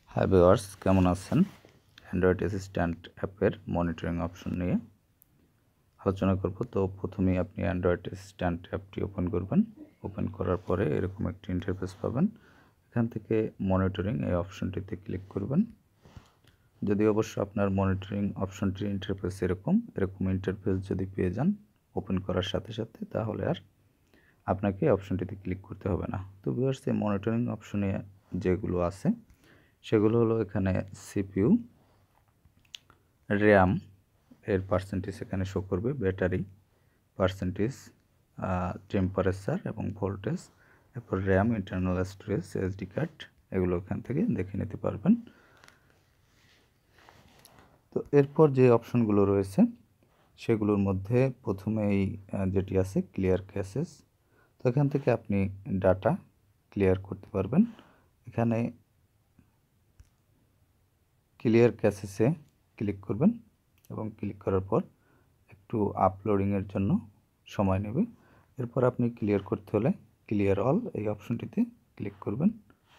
High viewers, কেমন আছেন? Android assistant অ্যাপের মনিটরিং অপশন নিয়ে আলোচনা করব। তো প্রথমেই আপনি অ্যান্ড্রয়েড অ্যাসিস্ট্যান্ট অ্যাপটি ওপেন করবেন। ওপেন করার পরে এরকম একটি ইন্টারফেস পাবেন। এখান থেকে মনিটরিং এই অপশনটিতে ক্লিক করবেন। যদি অবশ্য আপনার মনিটরিং অপশনটির ইন্টারফেস এরকম ইন্টারফেস যদি পেয়ে যান ওপেন করার সাথে সাথে, তাহলে আর আপনাকে অপশনটিতে ক্লিক করতে হবে না। তো ভিউয়ার্স, এই মনিটরিং অপশনে যেগুলো আছে সেগুলো হলো এখানে সিপিইউ, র্যাম এর পার্সেন্টেজ এখানে শো করবে, ব্যাটারি পার্সেন্টেজ, টেম্পারেচার এবং ভোল্টেজ, এরপর RAM, internal storage, SD card, এগুলো এখান থেকে দেখে নিতে পারবেন। তো এরপর যে অপশনগুলো রয়েছে সেগুলোর মধ্যে প্রথমেই যেটি আছে ক্লিয়ার ক্যাশেস। তো এখান থেকে আপনি ডাটা ক্লিয়ার করতে পারবেন। এখানে ক্লিয়ার ক্যাশেসে ক্লিক করবেন এবং ক্লিক করার পর একটু আপলোডিংয়ের জন্য সময় নেবে। এরপর আপনি ক্লিয়ার করতে হলে ক্লিয়ার অল এই অপশনটিতে ক্লিক করবেন,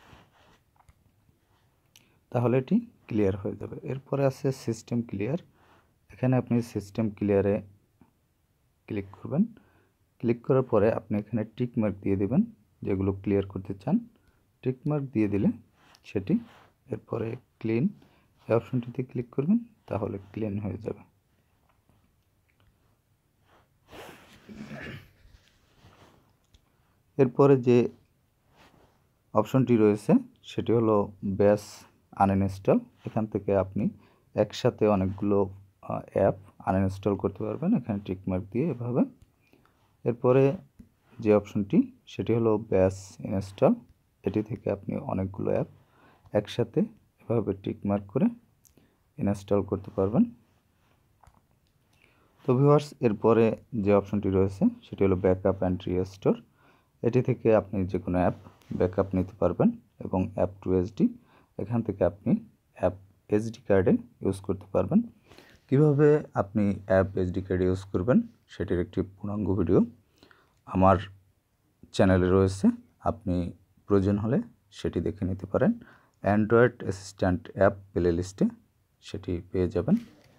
তাহলে এটি ক্লিয়ার হয়ে যাবে। এরপরে আছে সিস্টেম ক্লিয়ার। এখানে আপনি সিস্টেম ক্লিয়ারে ক্লিক করবেন। ক্লিক করার পরে আপনি এখানে টিক মার্ক দিয়ে দেবেন যেগুলো ক্লিয়ার করতে চান। টিক মার্ক দিয়ে দিলে সেটি, এরপরে ক্লিন এই অপশনটিতে ক্লিক করবেন, তাহলে ক্লিন হয়ে যাবে। এরপরে যে অপশনটি রয়েছে সেটি হলো ব্যাশ আনইনস্টল। এখান থেকে আপনি একসাথে অনেকগুলো অ্যাপ আনইনস্টল করতে পারবেন, এখানে টিকমার্ক দিয়ে এভাবে। এরপরে যে অপশনটি সেটি হলো ব্যাশ ইনস্টল। এটি থেকে আপনি অনেকগুলো অ্যাপ একসাথে এভাবে টিকমার্ক করে ইনস্টল করতে পারবেন। তো ভিউয়ার্স, এরপরে যে অপশনটি রয়েছে সেটি হলো ব্যাকআপ অ্যান্ড রিস্টোর। এটি থেকে আপনি যে কোনো অ্যাপ ব্যাকআপ নিতে পারবেন এবং অ্যাপ টু এসডি, এখান থেকে আপনি অ্যাপ এসডি কার্ডে ইউজ করতে পারবেন। কিভাবে আপনি অ্যাপ এসডি কার্ডে ইউজ করবেন সেটির একটি পূর্ণাঙ্গ ভিডিও আমার চ্যানেলে রয়েছে, আপনি প্রয়োজন হলে সেটি দেখে নিতে পারেন। অ্যান্ড্রয়েড অ্যাসিস্ট্যান্ট অ্যাপ প্লে লিস্টে সেটি পেয়ে যাবেন।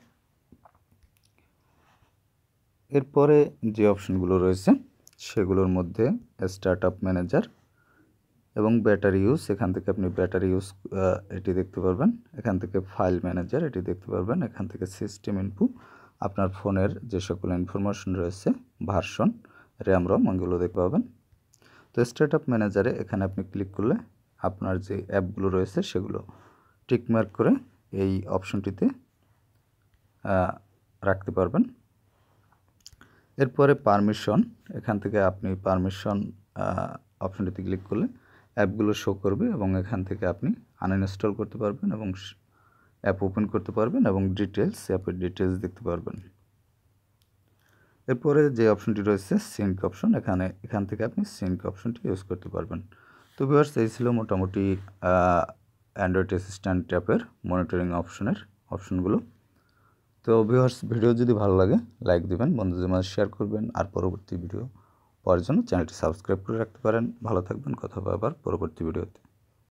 এরপরে যে অপশনগুলো রয়েছে সেগুলোর মধ্যে স্টার্টআপ ম্যানেজার এবং ব্যাটারি ইউজ, এখান থেকে আপনি ব্যাটারি ইউজ এটি দেখতে পারবেন। এখান থেকে ফাইল ম্যানেজার এটি দেখতে পারবেন। এখান থেকে সিস্টেম ইনফো, আপনার ফোনের যে সকল ইনফরমেশন রয়েছে, ভার্সন, র্যাম রম, এগুলো দেখতে পাবেন। তো স্টার্টআপ ম্যানেজারে এখানে আপনি ক্লিক করলে আপনার যে অ্যাপগুলো রয়েছে সেগুলো টিকমার্ক করে এই অপশনটিতে রাখতে পারবেন। এরপরে পারমিশন, এখান থেকে আপনি পারমিশন অপশনটিতে ক্লিক করলে অ্যাপগুলো শো করবে এবং এখান থেকে আপনি আনইনস্টল করতে পারবেন এবং অ্যাপ ওপেন করতে পারবেন এবং ডিটেলস, অ্যাপের ডিটেলস দেখতে পারবেন। এরপরে যে অপশনটি রয়েছে সিঙ্ক অপশন, এখান থেকে আপনি সিঙ্ক অপশনটি ইউজ করতে পারবেন। তো ভিউয়ার্স, এই ছিল মোটামুটি অ্যান্ড্রয়েড অ্যাসিস্ট্যান্ট অ্যাপের মনিটরিং অপশনগুলো। তো ভিউয়ার্স, ভিডিও যদি ভালো লাগে লাইক দিবেন, বন্ধুদের মাঝে শেয়ার করবেন, আর পরবর্তী ভিডিও পাওয়ার জন্য চ্যানেলটি সাবস্ক্রাইব করে রাখতে পারেন। ভালো থাকবেন, কথা হবে আবার পরবর্তী ভিডিওতে।